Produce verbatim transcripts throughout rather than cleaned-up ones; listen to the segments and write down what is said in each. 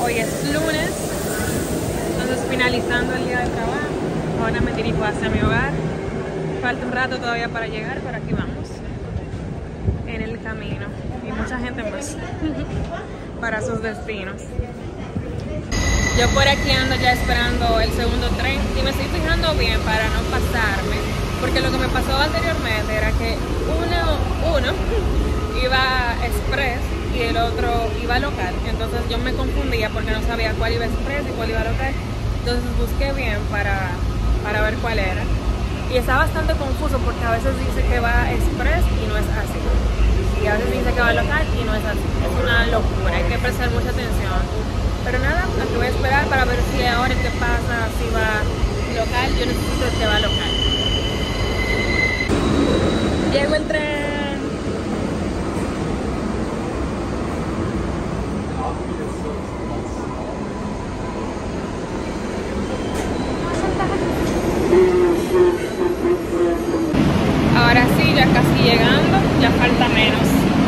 hoy es lunes, entonces finalizando el día de trabajo. Ahora me dirijo hacia mi hogar. Falta un rato todavía para llegar, pero aquí vamos en el camino y mucha gente más para sus destinos. Yo por aquí ando ya esperando el segundo tren y me estoy fijando bien para no pasarme, porque lo que me pasó anteriormente era que uno, uno iba express y el otro iba local, entonces yo me confundía porque no sabía cuál iba express y cuál iba local. Entonces busqué bien para, para ver cuál era, y está bastante confuso porque a veces dice que va express y no es así, y a veces dice que va local y no es así. Es una locura, hay que prestar mucha atención. Pero nada, aquí voy a esperar para ver si ahora qué pasa, si va local. Yo necesito el que va local. Llegó el tren. Ahora sí, ya casi llegando, ya falta menos.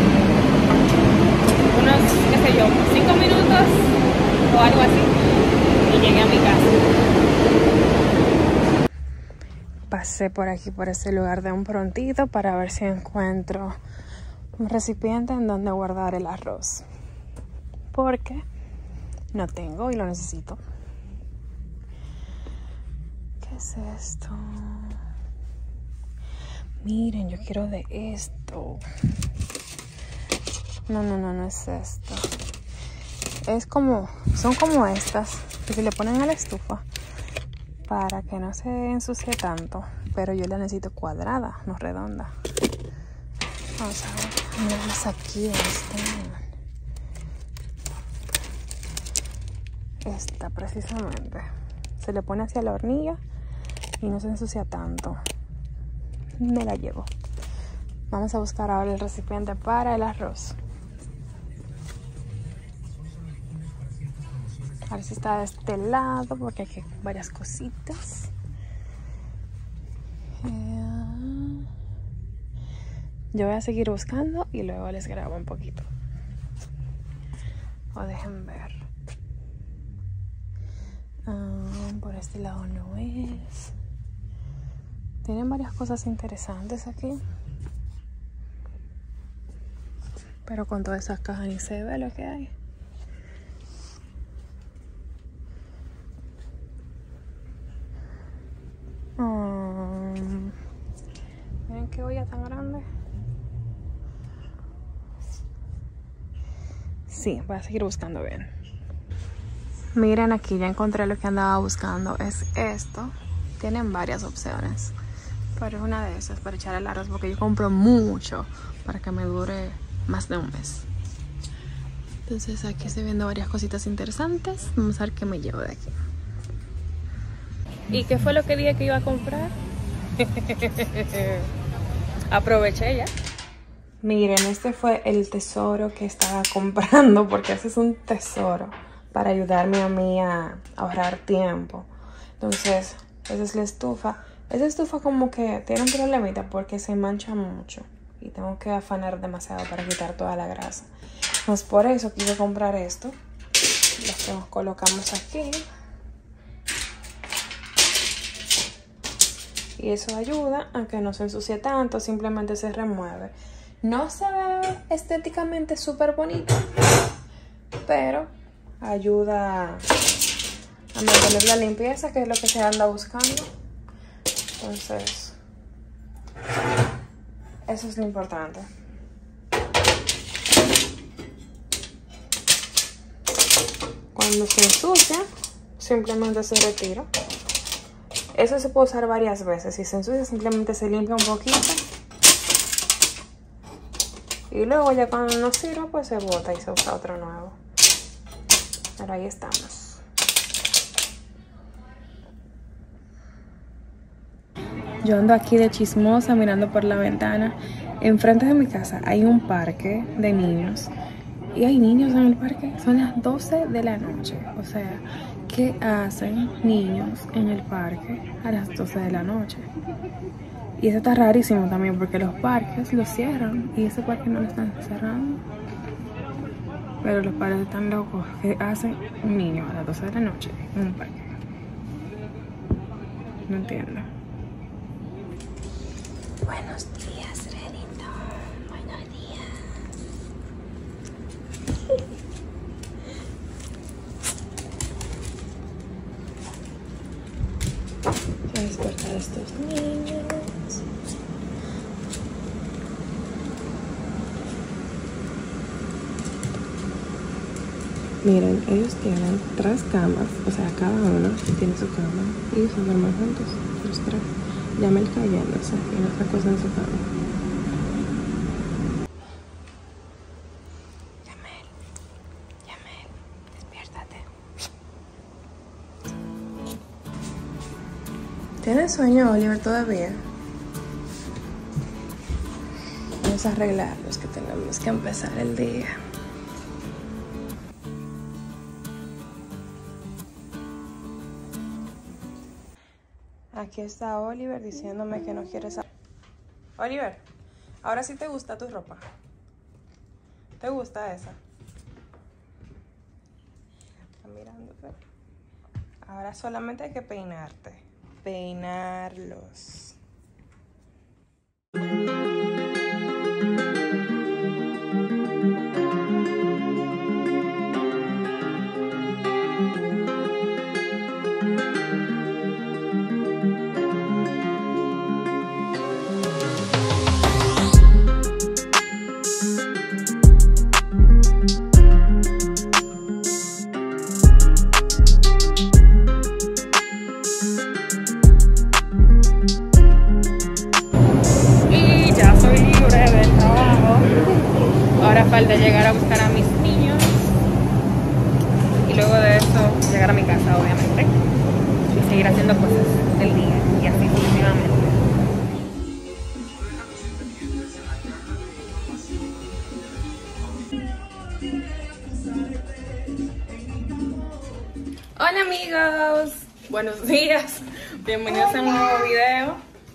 Unos, qué sé yo, cinco minutos o algo así y llegué a mi casa. Pasé por aquí, por este lugar de un prontito para ver si encuentro un recipiente en donde guardar el arroz, porque no tengo y lo necesito. ¿Qué es esto? Miren, yo quiero de esto. No, no, no, no es esto. Es como, son como estas que se le ponen a la estufa para que no se ensucie tanto, pero yo la necesito cuadrada, no redonda. Vamos a ver, miramos aquí esta. Esta precisamente. Se le pone hacia la hornilla y no se ensucia tanto. Me la llevo. Vamos a buscar ahora el recipiente para el arroz. A ver si está de este lado, porque aquí hay varias cositas. Eh, yo voy a seguir buscando y luego les grabo un poquito. O dejen ver. Uh, por este lado no es. Tienen varias cosas interesantes aquí. Pero con todas esas cajas ni se ve lo que hay. Um, miren qué olla tan grande. Sí, voy a seguir buscando bien. Miren, aquí ya encontré lo que andaba buscando. Es esto. Tienen varias opciones, pero es una de esas para echar el arroz, porque yo compro mucho para que me dure más de un mes. Entonces aquí estoy viendo varias cositas interesantes. Vamos a ver qué me llevo de aquí. ¿Y qué fue lo que dije que iba a comprar? Aproveché ya. Miren, este fue el tesoro que estaba comprando, porque ese es un tesoro para ayudarme a mí a ahorrar tiempo. Entonces, esa es la estufa. Esa estufa como que tiene un problemita porque se mancha mucho y tengo que afanar demasiado para quitar toda la grasa. Entonces por eso quise comprar esto. Lo que colocamos aquí. Y eso ayuda a que no se ensucie tanto, simplemente se remueve. No se ve estéticamente súper bonito, pero ayuda a mantener la limpieza, que es lo que se anda buscando. Entonces, eso es lo importante. Cuando se ensucia, simplemente se retira. Eso se puede usar varias veces. Si se ensucia, simplemente se limpia un poquito. Y luego ya cuando no sirva, pues se bota y se usa otro nuevo. Pero ahí estamos. Yo ando aquí de chismosa mirando por la ventana. Enfrente de mi casa hay un parque de niños. Y hay niños en el parque. Son las doce de la noche. O sea, ¿qué hacen niños en el parque a las doce de la noche? Y eso está rarísimo también, porque los parques los cierran y ese parque no lo están cerrando. Pero los padres están locos. ¿Qué hace un niño a las doce de la noche en un parque? No entiendo. Buenos días, Renito. Buenos días. Voy a despertar a estos niños. Miren, ellos tienen tres camas, o sea, cada uno tiene su cama y se duermen juntos, los tres. Yamel cayéndose y la otra cosa en su cama. Yamel, Yamel, despiértate. ¿Tienes sueño, Oliver, todavía? Vamos a arreglar los que tenemos que empezar el día. Aquí está Oliver diciéndome que no quiere saber. Oliver, ahora sí te gusta tu ropa. ¿Te gusta esa? Está mirándote. Ahora solamente hay que peinarte. Peinarlos. Falta llegar a buscar a mis niños y luego de eso llegar a mi casa, obviamente, y seguir haciendo cosas del día y así sucesivamente. Hola amigos, buenos días, bienvenidos a un nuevo video.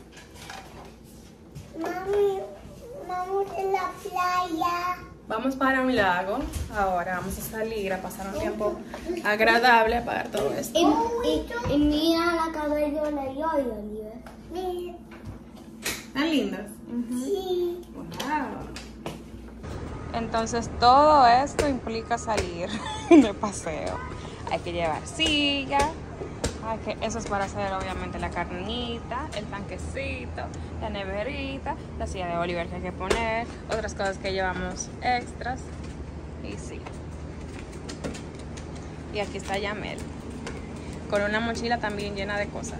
Mami, vamos a la playa. Vamos para un lago, ahora vamos a salir a pasar un tiempo agradable, a pagar todo esto. Y, y, y mira la cabello de yo, Oliver. Mira. ¿Están lindas? Uh-huh. Sí. Wow. Entonces todo esto implica salir de paseo. Hay que llevar silla, hay que, eso es para hacer obviamente la carnita, el tanquecito, la neverita, la silla de Oliver que hay que poner, otras cosas que llevamos extras. Y sí. Y aquí está Yamel, con una mochila también llena de cosas.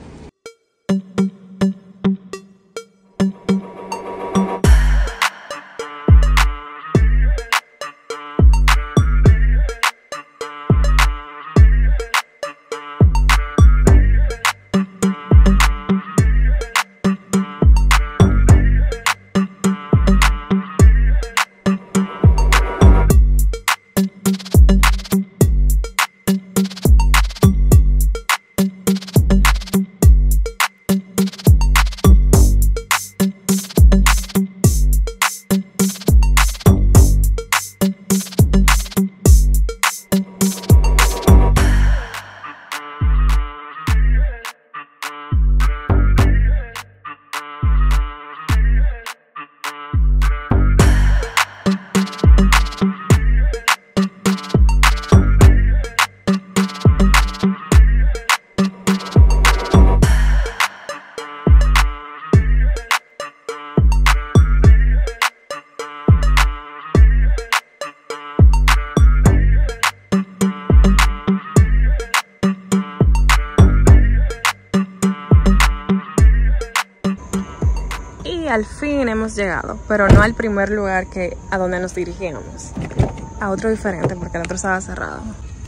Al fin hemos llegado, pero no al primer lugar que a donde nos dirigíamos, a otro diferente porque el otro estaba cerrado.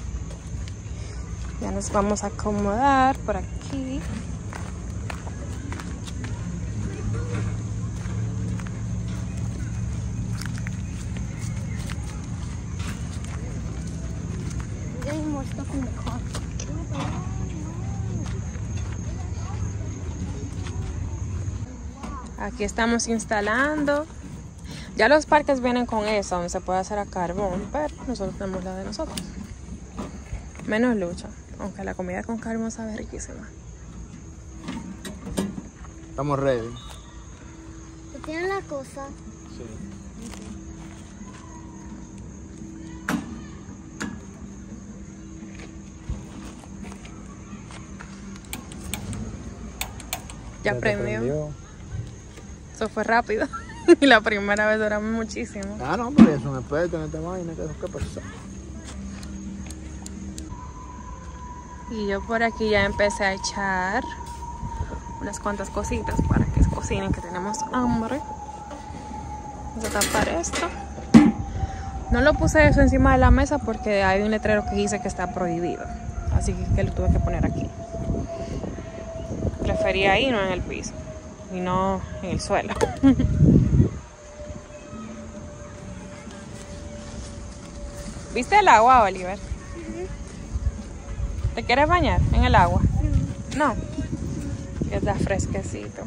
Ya nos vamos a acomodar por aquí. Aquí estamos instalando. Ya los parques vienen con eso, donde se puede hacer a carbón, pero nosotros tenemos la de nosotros. Menos lucha, aunque la comida con carbón sabe riquísima. Estamos ready. ¿Tú tienes la cosa? Sí. Ya prendió. Eso fue rápido. Y la primera vez duramos muchísimo. Ah, no, pero es un experto en esta vaina. ¿Qué pasó? Y yo por aquí ya empecé a echar unas cuantas cositas para que cocinen, que tenemos hambre. Vamos a tapar esto. No lo puse eso encima de la mesa porque hay un letrero que dice que está prohibido. Así que, que lo tuve que poner aquí. Prefería ahí, no en el piso. Y no en el suelo. ¿Viste el agua, Oliver? Uh-huh. ¿Te quieres bañar en el agua? Uh-huh. No. Que está fresquecito.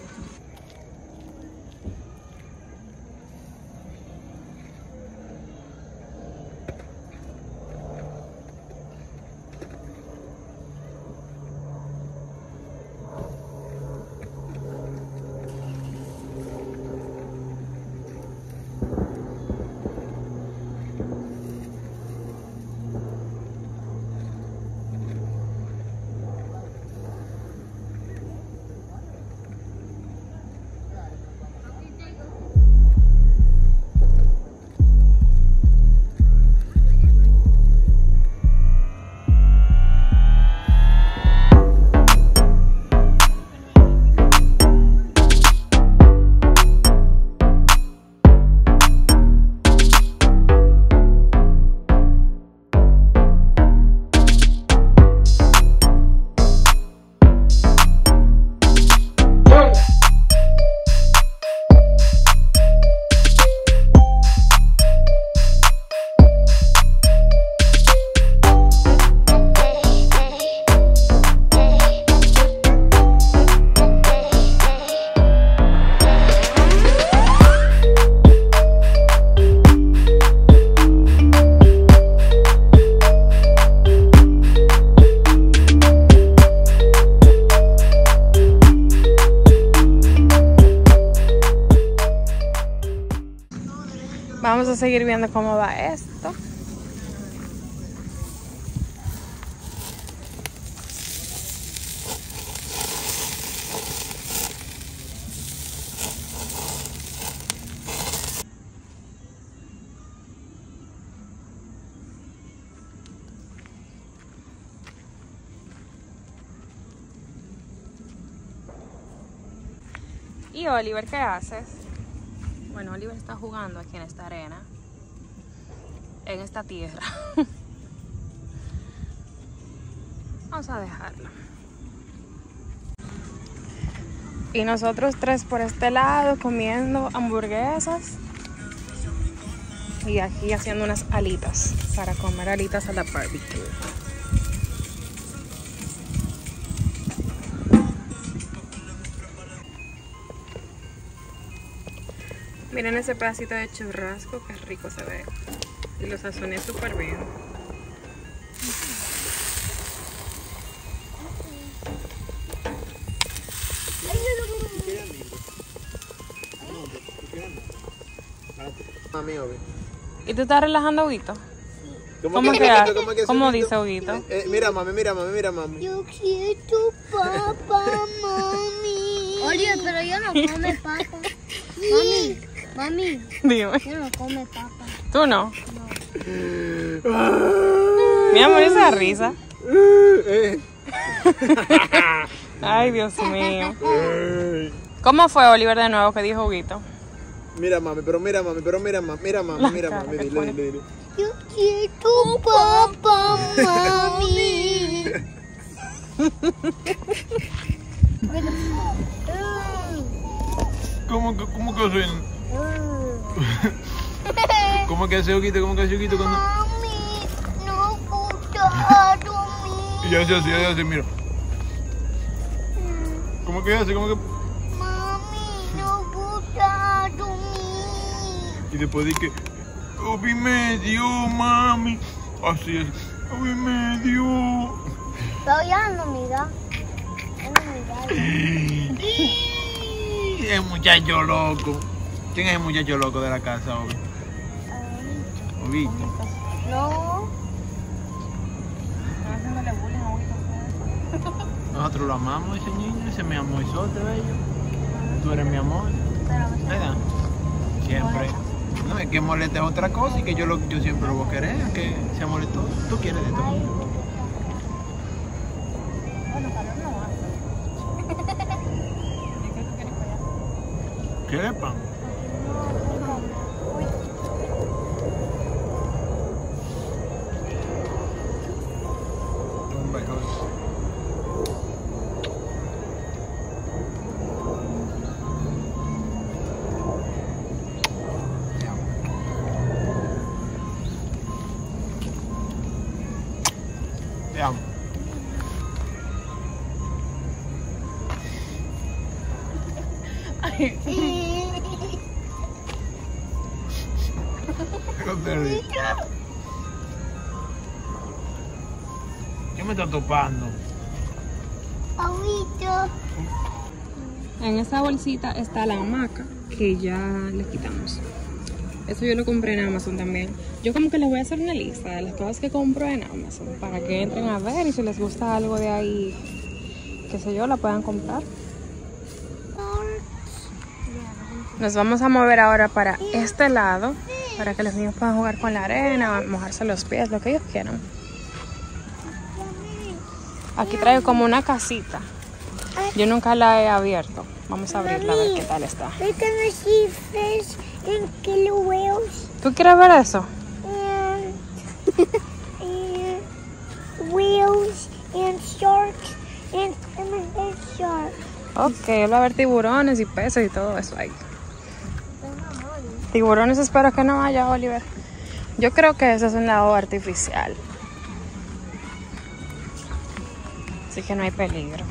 Vamos a seguir viendo cómo va esto. ¿Y Oliver qué haces? Bueno, Oliver está jugando aquí en esta arena, en esta tierra. Vamos a dejarlo. Y nosotros tres por este lado comiendo hamburguesas. Y aquí haciendo unas alitas, para comer alitas a la barbecue. Miren ese pedacito de churrasco, qué rico se ve. Y lo sazoné súper bien. ¿Y tú estás relajando, Huguito? ¿Cómo, ¿Cómo que, que, ¿cómo, ¿cómo que ¿Cómo dice Huguito? Eh, mira, mami, mira, mami, mira, mami. Yo quiero papá, mami. Oye, pero yo no come papa. Mami, mami. Dime. Yo no come papa. ¿Tú no? No. Mi amor, esa risa. Ay, Dios mío. ¿Cómo fue, Oliver, de nuevo que dijo Huguito? Mira, mami, pero mira, mami, pero mira, mami, mira, mami, mira, mami, dile, dile, dile. Yo quiero papá, mami. ¿Cómo que, cómo que hace? ¿Cómo que hace Huguito? ¿Cómo que hace Huguito cuando...? Mami, no gusta dormir. Y hace así, hace así, mira. ¿Cómo que hace? ¿Cómo que...? Mami, no gusta dormir. Y después dije, Obi me dio, mami. Así es, Obi me dio. Pero ya no mira. No mira. El muchacho loco. ¿Quién es el muchacho loco de la casa, Obi? Obito. No. Están haciéndole bullying a Obito. Nosotros lo amamos, ese niño, ese es mi amorzote, bello. Tú eres mi amor. ¿Verdad? Siempre. No, es que moleste es otra cosa y que yo, lo, yo siempre lo voy a querer, que sea molestoso. Tú quieres de todo. Bueno, calor no hace. ¿Y qué tú quieres para allá? ¿Quieres pan? Te amo. ¿Qué me está topando? Abuito. En esa bolsita está la hamaca que ya le quitamos. Eso yo lo compré en Amazon también. Yo como que les voy a hacer una lista de las cosas que compro en Amazon para que entren a ver y si les gusta algo de ahí, qué sé yo, la puedan comprar. Nos vamos a mover ahora para este lado para que los niños puedan jugar con la arena, mojarse los pies, lo que ellos quieran. Aquí traigo como una casita. Yo nunca la he abierto. Vamos a abrirla a ver qué tal está. We're gonna see fish and killer whales ¿Tú quieres ver eso? and, and whales and sharks and hammerhead sharks. Ok, él va a ver tiburones y peces y todo eso ahí. Tiburones espero que no haya, Oliver. Yo creo que eso es un lago artificial. Así que no hay peligro.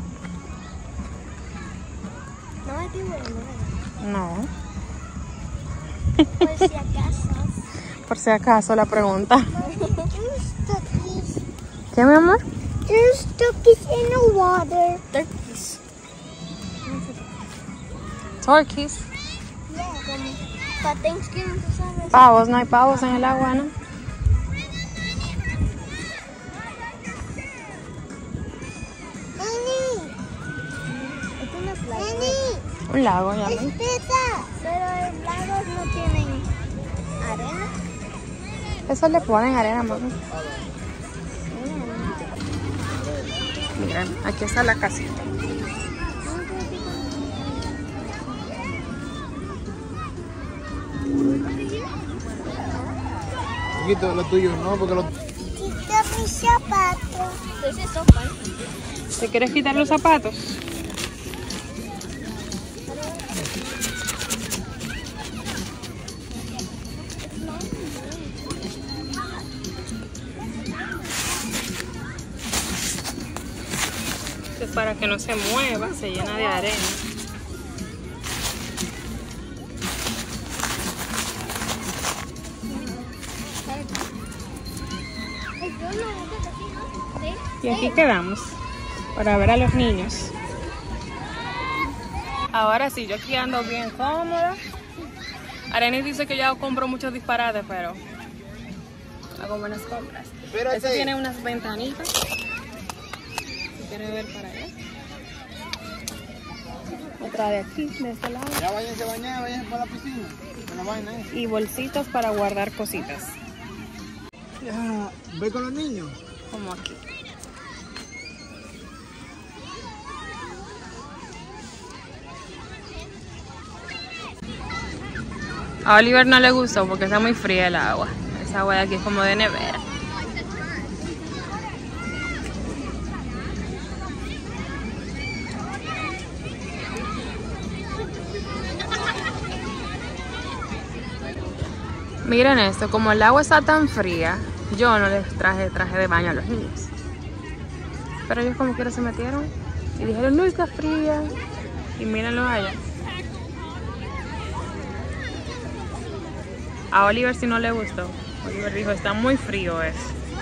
No hay tiburones. No. Por si acaso. Por si acaso la pregunta. There's turkeys. ¿Qué, mi amor? There's turkeys in the water. Turkeys. Turkeys. Yeah, como para Thanksgiving, tú sabes. Pavos, no hay pavos en el agua, ¿no? Nani. Es una playa. Nani. Un lago, ya ven. Espera. Pero los lagos no tienen arena. Eso le ponen arena, mami. Miren, aquí está la casita. Chiquito, lo tuyo, no, porque lo... Quita mis zapatos. ¿Qué es eso, pan? ¿Te quieres quitar los zapatos? Esto es para que no se mueva, se llena de arena. Y aquí quedamos para ver a los niños. Ahora sí, yo aquí ando bien cómoda. Arenis dice que ya compro muchos disparates, pero hago buenas compras. Este tiene unas ventanitas. Si quieren ver para allá. Otra de aquí, de este lado. Ya váyanse a bañar, váyanse para la piscina. Con la vaina esa. Y bolsitos para guardar cositas. Ya, ve con los niños. Como aquí. A Oliver no le gustó porque está muy fría el agua. Esa agua de aquí es como de nevera. Miren esto, como el agua está tan fría, yo no les traje traje de baño a los niños. Pero ellos como quiera se metieron y dijeron, no está fría. Y mírenlo allá. A Oliver sí no le gustó. Oliver dijo, está muy frío eso.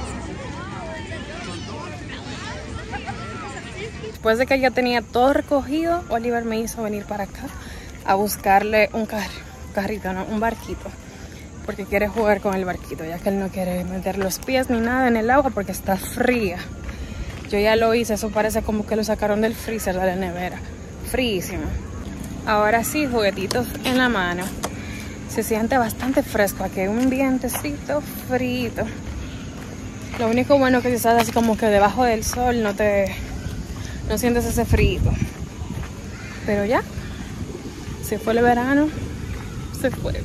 Después de que ya tenía todo recogido, Oliver me hizo venir para acá a buscarle un car carrito, no, un barquito. Porque quiere jugar con el barquito, ya que él no quiere meter los pies ni nada en el agua porque está fría. Yo ya lo hice, eso parece como que lo sacaron del freezer de la nevera. Fríísimo. Ahora sí, juguetitos en la mano. Se siente bastante fresco aquí, un vientecito frito. Lo único bueno es que si estás así como que debajo del sol no te no sientes ese frío. Pero ya, se fue el verano, se fue.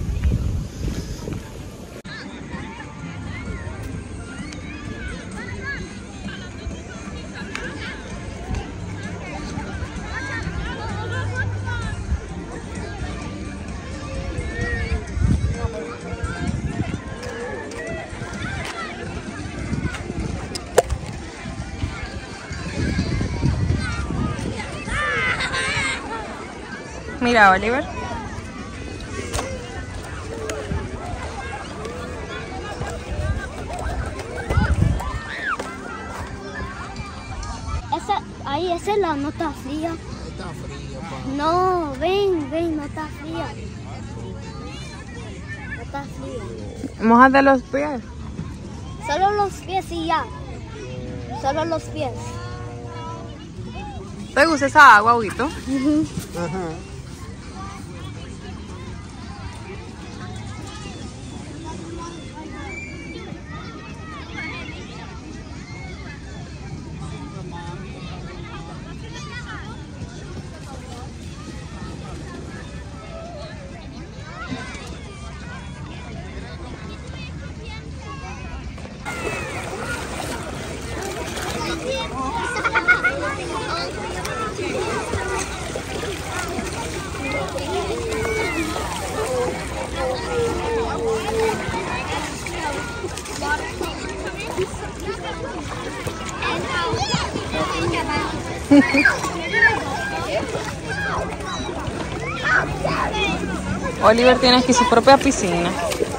Mira, Oliver. Esa, ahí, esa es la nota fría. Está frío, pa. No, ven, ven, no está fría. No está fría. Mójate los pies. Solo los pies y ya. Solo los pies. ¿Te gusta esa agua, Huguito? Ajá. Oliver tiene aquí su propia piscina.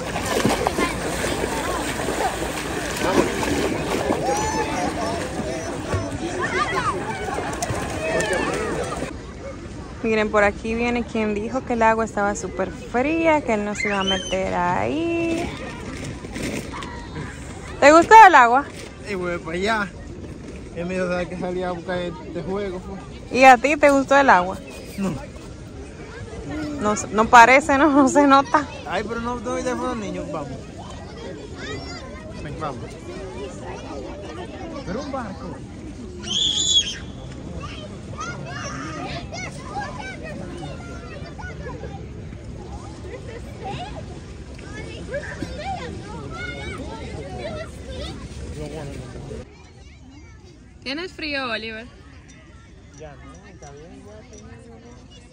Miren, por aquí viene quien dijo que el agua estaba súper fría, que él no se iba a meter ahí. ¿Te gustó el agua? Y voy para allá. Él me dijo que salía a buscar este juego. Fue. ¿Y a ti te gustó el agua? No. No, no parece, ¿no? No se nota. Ay, pero no doy de los niños. Vamos. Ven, vamos. Pero un barco. ¿Tienes frío, Oliver? Ya no, está bien, ya.